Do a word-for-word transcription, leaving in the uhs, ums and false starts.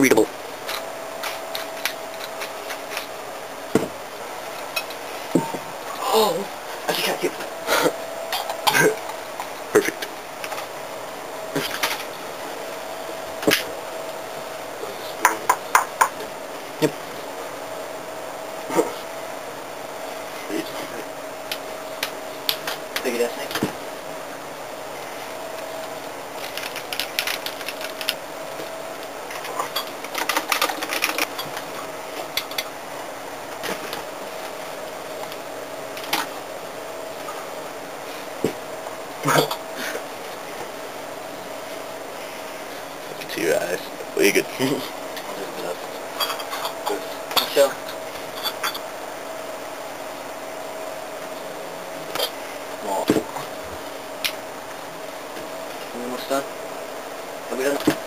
readable. Oh, I just can't see it. Perfect. Yep. Big ass thing. Look into your eyes. Well, you're good. I'll just get up. Good. Michelle. Well. Are we almost done? Are we done?